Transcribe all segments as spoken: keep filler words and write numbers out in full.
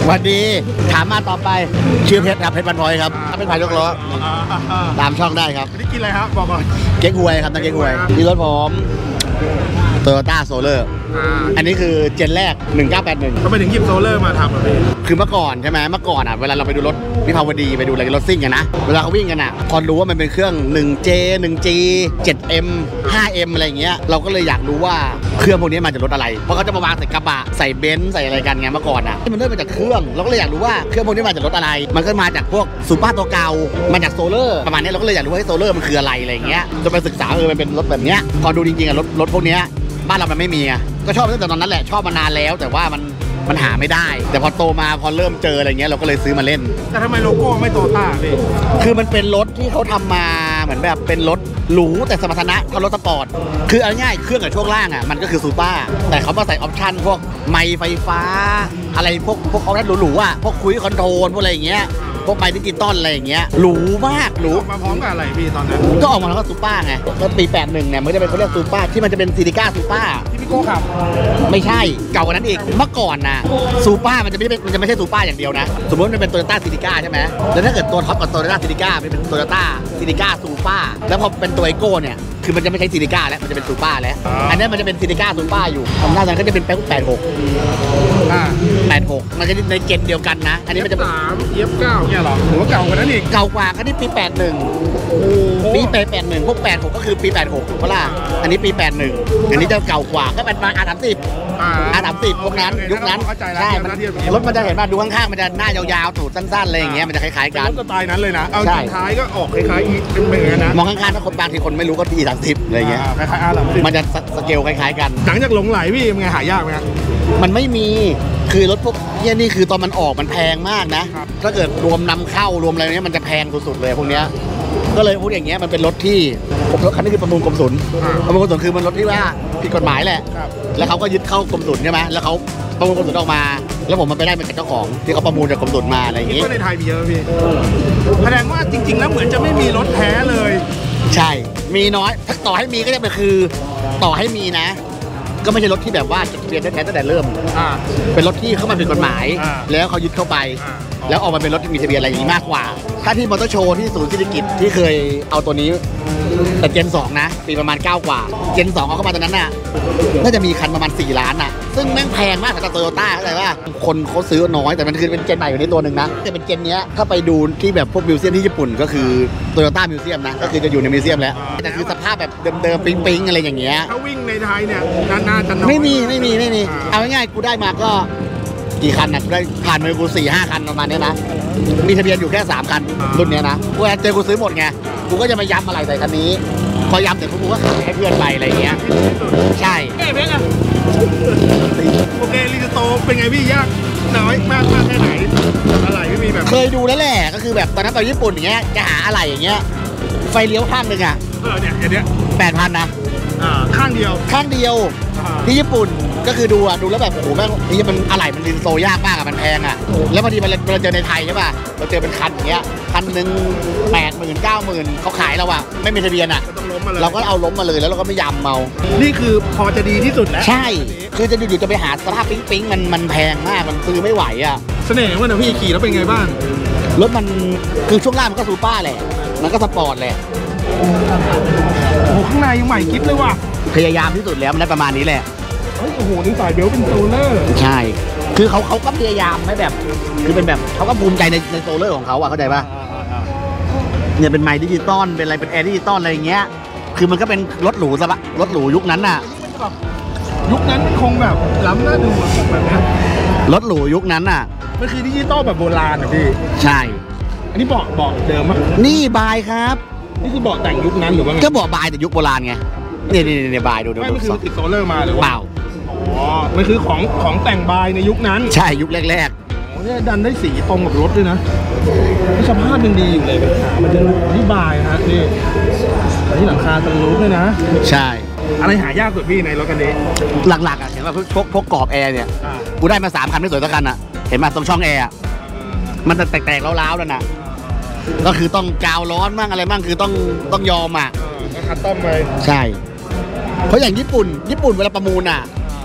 วันดีถามมาต่อไปชื่อเพชรครับเพชรบรรพอยครับเป็นพายยกล้อตามช่องได้ครับนี่กินอะไรครับบอกก่อนเก๊กฮวยครับตั้งเก๊กฮวยนี่รถผมโตโยต้าโซเลอร์อันนี้คือเจนแรกหนึ่งเก้าแปดหนึ่งเขาไปถึงหยิบโซเลอร์มาทำเหรอพี่คือเมื่อก่อนใช่ไหมเมื่อก่อนอ่ะเวลาเราไปดูรถวิภาวดีไปดูอะไรรถซิ่งกันนะเวลาเขาวิ่งกันอ่ะพอรู้ว่ามันเป็นเครื่อง หนึ่งเจ หนึ่งจี เจ็ดเอ็ม ห้าเอ็ม อะไรอย่างเงี้ยเราก็เลยอยากรู้ว่าเครื่องพวกนี้มาจากรถอะไรเพราะเขาจะมาวางใส่กระบะใส่เบนซ์ใส่อะไรกันไงเมื่อก่อนอ่ะมันเริ่มมาจากเครื่องเราก็เลยอยากรู้ว่าเครื่องพวกนี้มาจากรถอะไรมันก็มาจากพวกซูเปอร์ตัวเก่ามาจากโซเลอร์ประมาณนี้เราก็เลยอยากรู้ว่าโซเลอร์มันคืออะไรอะไรอย่างเงี้ยจะไปศึกษาเออมันเป็นรถแบบเนี้ยพอดูจริงๆอ่ะรถรถพวกเนี้ยบ้านเรามันไม่มีไงก็ชอบตั้งแต่ตอนนั้นแหละชอบมานานแล้วแต่ว่ามันมันหาไม่ได้แต่พอโตมาพอเริ่มเจออะไรเงี้ยเราก็เลยซื้อมาเล่นแต่ทำไมโลโก้ไม่โตต้าพี่คือมันเป็นรถที่เขาทำมาเหมือนแบบเป็นรถหรูแต่สมรรถนะเท่ารถสปอร์ตคือเอาง่ายเครื่องกับช่วงล่างอ่ะมันก็คือซูเปอร์แต่เขามาใส่ออปชั่นพวกไมค์ไฟฟ้าอะไรพวกพวกออปชั่นหรูๆอ่ะพวกคุยคอนโทรลพวกอะไรอย่างเงี้ยพวกไมค์ดิจิตอลอะไรอย่างเงี้ยหรูมากหรูมาพร้อมกับอะไรพี่ตอนนั้นก็ออกมาแล้วก็ซูเปอร์ไงก็ปีแปดสิบเนี่ยมันจะเป็นเขาเรียกซูเปอร์ที่มันจะเป็นซิลิก้าซูเปอร์ที่พี่โก้ขับไม่ใช่เก่ากว่านั้นอีกเมื่อก่อนนะซูเปอร์มันจะไม่มันจะไม่ใช่ซูเปอร์อย่างเดียวนะสมมติมันเป็นโตโยต้าซิลิก้าใช่ไหมแล้วถ้าเกิดตัวท็อปกับโตโยต้าซิลิก้าเป็นโตโยต้าซิลิก้าซูเปอร์แล้วพอเป็นตัวไอโก้เนี่ยคือมันจะไม่ใช่ซิลิก้าแล้วมันจะเป็นซูเปอร์แล้วอันนี้มันจะเป็นซิลิก้าซูเปอร์อยู่ของหน้าตอนก็จะเป็นแป๊บแปดหกอ่าแปดหกมันจะในเจนเดียวกันนะอันนี้มันจะสามเอฟเก้าเนี่ยหรอถือว่าเก่ากว่านั้นอีกเก่ากว่าก็นี่ปีแปดสิบปีแปดแปดสิบพวกแปดหกก็คือปีแปดหกถูกปะล่ะอันนี้ปีแปดสิบอันนี้จะเก่ากว่าก็เป็นมาอาร์สามสิบอาร์สามสิบพวกนั้นยุคนั้นใช่รถมันจะเห็นว่าดูข้างๆมันจะหน้ายาวๆถูสั้นๆอะไรอย่างเงี้ยมันจะคล้ายๆกันรถสไตล์นั้นเลยนะเอาจริงท้ายก็ออกคล้ายๆเป็นเหมือนกันนะมองข้างๆถ้าคนบางทีคนไม่รู้ก็ปีสามสิบอะไรเงี้ยคล้ายๆอาร์สามสิบมันจะสเกลคล้ายๆกันหลังจากหลงไหลพี่มันไงหายากไหมมันไม่มีคือรถพวกนี้นี่คือตอนมันออกมันแพงมากนะถ้าเกิดรวมนำเข้ารวมอะไรเนี้ยมันจะแพงสุดๆเลยพวกเนี้ยก็เลยพูดอย่างเงี้ยมันเป็นรถที่รถคันนี้คือประมูลกรมศุลประมูลกรมศุลคือมันรถที่ว่าผิดกฎหมายแหละแล้วเขาก็ยึดเข้ากรมศุลใช่ไหมแล้วเขาประมูลกรมศุลออกมาแล้วผมมันไปได้มาจากเจ้าของที่เขาประมูลจากกรมศุลมาอะไรอย่างงี้ในไทยมีเยอะพี่แสดงว่าจริงๆแล้วเหมือนจะไม่มีรถแท้เลยใช่มีน้อยถ้าต่อให้มีก็จะเป็นคือต่อให้มีนะก็ไม่ใช่รถที่แบบว่าจดทะเบียนแท้ๆตั้งแต่เริ่มเป็นรถที่เข้ามาผิดกฎหมายแล้วเขายึดเข้าไปแล้วออกมาเป็นรถที่มีทะเบียนอะไรอย่างนี้มากกว่าถ้าที่มอเตอร์โชว์ที่ศูนย์เศรษฐกิจที่เคยเอาตัวนี้แต่เจนสองนะปีประมาณเก้ากว่าเจนสองเอาเข้ามาตอนนั้นน่ะน่าจะมีคันประมาณสี่ล้านน่ะซึ่งแม่งแพงมากสำหรับโตโยต้าเข้าใจว่าคนเขาซื้อน้อยแต่มันคือเป็นเจนใหม่อยู่ในตัวหนึ่งนะจะเป็นเจนนี้ถ้าไปดูที่แบบพวกมิวเซียมที่ญี่ปุ่นก็คือโตโยต้ามิวเซียมนะก็คือจะอยู่ในมิวเซียมแล้วแต่คือสภาพแบบเดิมๆปิ๊งๆอะไรอย่างเงี้ยถ้าวิ่งในไทยเนี่ยน่าจะน้อยไม่มีไม่มีไม่มีเอาง่ายๆกูได้มาก็กี่คันนะได้ผ่านมือกูสี่ห้าคันประมาณนี้นะมีทะเบียนอยู่แค่สามคันรุ่นนี้นะกูเจอกูซื้อหมดไงกูก็จะมาย้ำอะไรใส่คันนี้พอย้ำเสร็จกูก็ขายให้เพื่อนไปอะไรเงี้ยใช่เอ๊ะเพ่งอะโอเคลิซโตเป็นไงพี่ยากน้อยมากมากแค่ไหนอะไรไม่มีแบบเคยดูแล้วแหละก็คือแบบตอนนั้นไปญี่ปุ่นอย่างเงี้ยจะหาอะไรอย่างเงี้ยไฟเลี้ยวข้างหนึ่งอ่ะเออเนี่ยอย่างเนี้ยแปดพันนะอ่าข้างเดียวข้างเดียวที่ญี่ปุ่นก็คือดูอ่ะดูแล้วแบบโอ้โหแม่งนี่มันอะไรมันดินโซยากมากอ่ะมันแพงอ่ะแล้วพอดีมันเราเจอในไทยใช่ป่ะเราเจอเป็นคันอย่างเงี้ยคันหนึ่งแปดหมื่นเก้าหมื่นเขาขายเราอ่ะไม่มีทะเบียนอ่ะเราก็เอาล้มมาเลยแล้วเราก็ไม่ยำเมานี่คือพอจะดีที่สุดแล้วใช่คือจะอยู่ๆจะไปหาสภาพปิ๊งปิ๊งมันมันแพงมากมันซื้อไม่ไหวอ่ะเสน่ห์ว่านะพี่ขี่แล้วเป็นไงบ้างรถมันคือช่วงล่างมันก็ซูเปอร์แหละมันก็สปอร์ตแหละโอ้โหข้างในยังใหม่กิ๊บเลยว่ะพยายามที่สุดแล้วมันได้ประมาณนี้แหละโอ้โหนี่สายเบลเป็นโซเลอร์ใช่คือเขาเขาก็พยายามไม่แบบคือเป็นแบบเขาก็ภูมิใจในในโซเลอร์ของเขาอะเข้าใจป่ะเนี่ยเป็นไมค์ดิจิตอลเป็นอะไรเป็นแอร์ดิจิตอลอะไรอย่างเงี้ยคือมันก็เป็นรถหรูซะปะรถหรูยุคนั้นน่ะยุคนั้นมันคงแบบล้ำน่าดูแบบนี้รถหรูยุคนั้นน่ะมันคือดิจิตอลแบบโบราณอะพี่ใช่อันนี้เบาะเบาะเดิมมั้ยนี่บายครับนี่คือเบาะแต่งยุคนั้นหรือว่าก็เบาะบายแต่ยุคโบราณไงนี่นี่นี่บายดูดูไม่คือติดโซเลอร์มาหรือว่าเปล่าอ๋อมันคือของของแต่งบายในยุคนั้นใช่ยุคแรกๆโอ้เนี่ยดันได้สีตรงกับรถด้วยนะสภาพยังดีอยู่เลยมันจะนี่บายฮะนี่ที่หลังคาตะลุด้วยนะใช่อะไรหายากสุดพี่ในรถคันนี้หลักๆอ่ะเห็นว่าพวกพวกกรอบแอร์เนี่ยกูได้มาสามคันไม่สวยสักคันอ่ะเห็นมาตรงช่องแอร์มันจะแตกๆล้าวๆนั่นน่ะก็คือต้องกาวร้อนมั่งอะไรมั่งคือต้องต้องยอมอ่ะคัสตอมไปใช่เพราะอย่างญี่ปุ่นญี่ปุ่นเวลาประมูลอ่ะ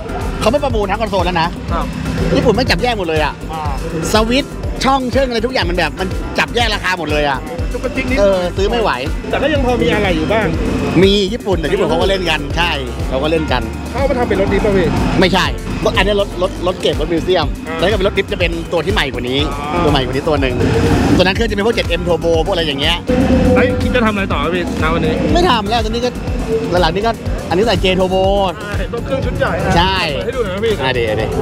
เขาไม่ประมูลทั้งคอนโซลแล้วนะครับญี่ปุ่นไม่จับแยกหมดเลยอ่ะสวิตช์ช่องเชิงอะไรทุกอย่างมันแบบมันจับแยกราคาหมดเลยอ่ะจุกกระจิกนิดเออซื้อไม่ไหวแต่ก็ยังพอมีอะไรอยู่บ้างมีญี่ปุ่นแต่ญี่ปุ่นเขาก็เล่นกันใช่เขาก็เล่นกันเขามาทำเป็นรถดิฟป่ะพี่ไม่ใช่รถอันนี้รถรถรถเก็บรถมิวเซียมแล้วก็เป็นรถดิฟจะเป็นตัวที่ใหม่กว่านี้ตัวใหม่กว่านี้ตัวหนึ่งตัวนั้นเครื่องจะเป็นพวก เจ็ดเอ็ม Turbo พวกอะไรอย่างเงี้ยแล้วคิดจะทำอะไรต่อพี่ณวันนี้ไม่ทำแล้วตอนนี้ก็หลังๆนี้ก็อันนี้ใส่ J Turbo ต้นเครื่องชุดใหญ่ใช่ให้ดูหน่อยนะพี่อ่ะเดี๋ยวเดี๋ยว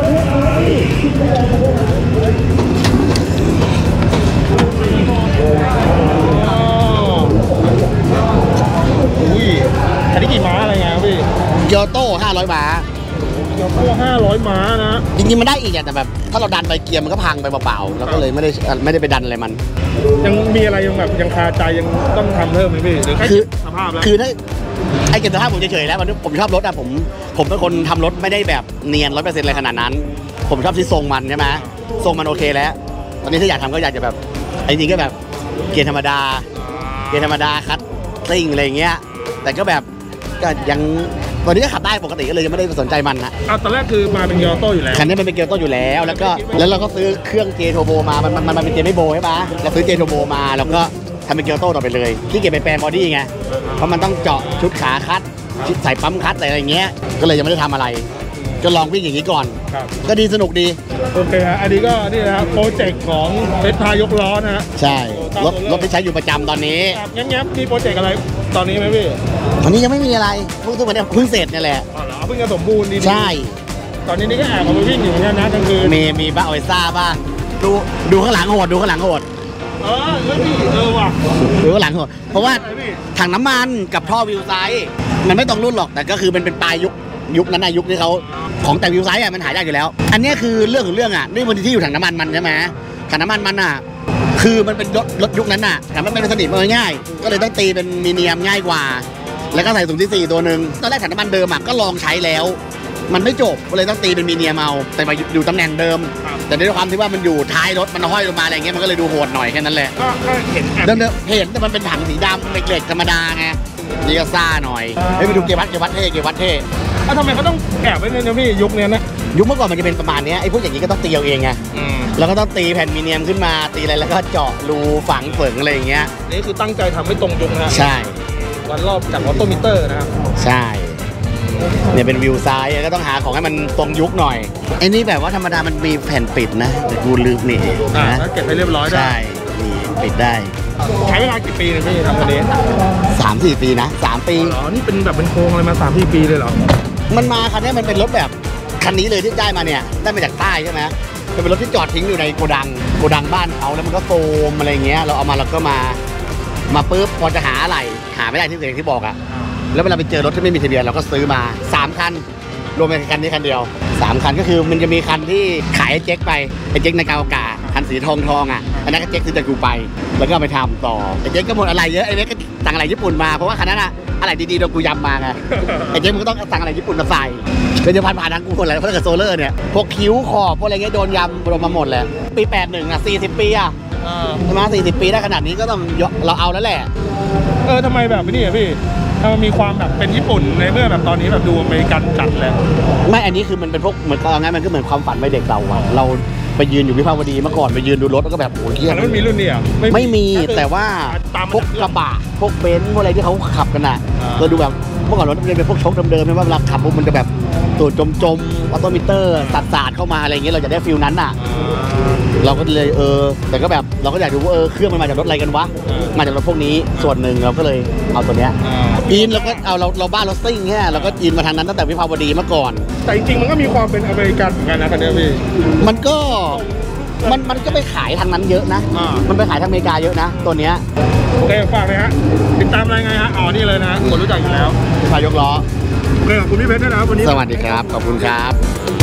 อุ้ยอันนี้กี่ม้าอะไรเงี้ยพี่เกียวโต้ห้าร้อยม้าเกียวโต้ห้าร้อยม้านะจริงๆมันได้อีกแต่แบบถ้าเราดันไปเกียร์มันก็พังไปเปล่าๆแล้วก็เลยไม่ได้ไม่ได้ไปดันอะไรมันยังมีอะไรยังแบบยังคาใจยังต้องทำเพิ่มไหมพี่หรือแค่สภาพแล้วคือถ้าไอ้เก็บสภาพผมเฉยๆแล้ววันนี้ผมชอบรถอะผมผมเป็นคนทำรถไม่ได้แบบเนียนร้อยเปอร์เซ็นต์อะไรขนาดนั้นผมชอบที่ทรงมันใช่ไหมทรงมันโอเคแล้วตอนนี้ถ้าอยากทำก็อยากจะแบบไอ้จริงก็แบบเกียร์ธรรมดาเกียร์ธรรมดาคัตติ้งอะไรอย่างเงี้ยแต่ก็แบบก็ยังตอนนี้ก็ขับได้ปกติก็เลยยังไม่ได้สนใจมันนะอ่ะตอนแรกคือมาเป็นเกียร์โต้อยู่แล้วคันนี้มันเป็นเกียร์โต้อยู่แล้วแล้วก็แล้วเราก็ซื้อเครื่องเจโทโบมามันมันมันเป็นเจไม่โบใช่ปะเราซื้อเจโทโบมาแล้วก็ทำเป็นเกียร์โต้ต่อไปเลยที่เก็บไปแปลงบอดี้ไงเพราะมันต้องเจาะชุดขาคัดใส่ปั๊มคัดอะไรอย่างเงี้ยก็เลยยังไม่ได้ทำอะไรก็ลองวิ่งอย่างนี้ก่อนก็ดีสนุกดีโอเคฮะอันนี้ก็นี่นะครับโปรเจกต์ของเฟสพายกล้อนะฮะใช่รถรถที่ใช้อยู่ประจำตอนนี้งั้นงั้นมีโปรเจกต์อะไรตอนนี้ไหมพี่ตอนนี้ยังไม่มีอะไรเพิ่งตัวนี้เพิ่งเสร็จนี่แหละอ๋อเหรอเพิ่งจะสมบูรณ์ดีใช่ตอนนี้นี่ก็แอบมาวิ่งอยู่เหมือนกันนะกลางคืนมีมีบ้าออยซ่าบ้างดูดูข้างหลังโหดดูข้างหลังโหดเออเออว่ะดูข้างหลังโหดเพราะว่าถังน้ำมันกับท่อวิวไซด์มันไม่ตรงรุ่นหรอกแต่ก็คือเป็นเป็นปลายยุคยุคนั้นนะยุคที่เขาของแต่วิวไซด์อ่ะมันหายากอยู่แล้วอันนี้คือเรื่องของเรื่องอ่ะนี่มันที่อยู่ถังน้ำมันมันใช่ไหมถังน้ำมันมันอ่ะคือมันเป็นรถรถยุคนั้นอ่ะแต่มันเป็นสนิมมันง่ายก็เลยต้องตีเป็นมีเนียมง่ายกว่าแล้วก็ใส่ถุงที่สี่ตัวหนึ่งตอนแรกถังน้ำมันเดิมอ่ะก็ลองใช้แล้วมันไม่จบก็เลยต้องตีเป็นมีเนียมเอาแต่มาอยู่ตำแหน่งเดิมแต่ด้วยความที่ว่ามันอยู่ท้ายรถมันห้อยลงมาอะไรเงี้ยมันก็เลยดูโหดหน่อยแค่นั้นแหละก็เห็นเดิมๆเห็นแต่มันเป็นถังสีดำเหล็กๆธรรมดาไงนี่ก็ซ่าหน่อยให้ไปดูเกียร์วัดเกียร์วัดเท่เกียร์วัดเท่อ้าวทำไมเขาต้องแอบไว้เนี่ยพี่ยุคนี้นะยุคเมื่อก่อนมันจะเป็นประมาณนี้ไอ้พวกอย่างนี้ก็ต้องตีเอาเองไงแล้วก็ต้องตีแผ่นมีเนียมขึ้นมาตีอะไรแล้วก็เจาะรูฝังเฝิงอะไรอย่างเงี้ยนี่คือตั้งใจทำให้ตรงยุคนะใช่วันรอบจากออโตมิเตอร์นะครับใช่เนี่ยเป็นวิวซ้ายก็ต้องหาของให้มันตรงยุคหน่อยไอ้นี่แบบว่าธรรมดามันมีแผ่นปิดนะแต่กูลืมนี่นะเก็บให้เรียบร้อยได้ใช่นี่ปิดได้ใช้เวลากี่ปีเนี่ยพี่ทำวันนี้สามสี่ปีนะสามปีอ๋อนี่เป็นแบบเป็นโครงอะไรมาสามสี่ปีเลยเหรอมันมาคันนี้มันเป็นรถแบบคันนี้เลยที่ได้มาเนี่ยได้มาจากใต้ใช่ไหมเป็นรถที่จอดทิ้งอยู่ในโกดังโกดังบ้านเขาแล้วมันก็โฟมอะไรเงี้ยเราเอามาเราก็มามาปุ๊บพอจะหาอะไรหาไม่ได้ที่เสียงที่บอกอะแล้วเวลาไปเจอรถที่ไม่มีทะเบียนเราก็ซื้อมาสามคันรวมเป็นคันนี้คันเดียวสามคันก็คือมันจะมีคันที่ขายไอ้เจ๊กไปไอ้เจ๊กในกาวกาคันสีทองทองอ่ะอันนั้นก็เจ๊กซื้อจากกูไปแล้วก็ไปทำต่อไอ้เจ๊กก็หมดอะไรเยอะไอ้เจ๊กก็สั่งอะไรญี่ปุ่นมาเพราะว่าคันนั้นอะอะไรดีๆโดนกูยำมาไงไอ้เจ๊กมันก็ต้องสั่งอะไรญี่ปุ่นมาใส่เป็นจะพันผ่านทางกูคนอะไรเพราะถ้าเกิดโซเลอร์เนี่ยพวกคิ้วคอพวกอะไรเงี้ยโดนยำรวมมาหมดแหละปีแปดหนึ่งอ่ะสี่สิบปีอ่ะใช่ไหมสี่สิบปีได้ขนาดนี้ก็ต้องเราเอาแล้วแหละเออทำไมแบบนี้อ่ะพี่มันมีความแบบเป็นญี่ปุ่นในเมื่อแบบตอนนี้แบบดูอเมริกันจัดเลยไม่อันนี้คือมันเป็นพวกเหมือนเอางั้นมันก็เหมือนความฝันวัยเด็กเราอะเราไปยืนอยู่วิภาวดีเมื่อก่อนไปยืนดูรถแล้วก็แบบโอ้ยเที่ยมันมีรุ่นนี้อ่ะไม่มีแต่ว่าพวกกระบะพวกเบนซ์พวกอะไรที่เขาขับกันอะเราดูแบบเมื่อก่อนรถมันเป็นพวกโชคเดิมๆใช่ไหมเวลาขับมันจะแบบตัวจมจมออโตมิเตอร์ตัดสาดเข้ามาอะไรเงี้ยเราจะได้ฟิลนั้นอะเราก็เลยเออแต่ก็แบบเราก็อยากดูว่าเออเครื่องมันมาจากรถอะไรกันวะมาจากรถพวกนี้ส่วนหนึ่งเราก็เลยเอาตัวเนี้ยอินเราก็เอาเราเราบ้านรถซิ่งแค่เราก็อินมาทางนั้นตั้งแต่วิภาวดีเมื่อก่อนแต่จริงๆมันก็มีความเป็นอเมริกันเหมือนกันนะคันนี้พี่มันก็มันมันก็ไปขายทางนั้นเยอะนะมันไปขายทางอเมริกาเยอะนะตัวเนี้ยโอเคฝากเลยฮะติดตามอะไรไงฮะอ๋อนี่เลยนะคนรู้จักอยู่แล้วพายกล้อโอเคขอบคุณพี่เพชรด้วยนะวันนี้สวัสดีครับขอบคุณครับ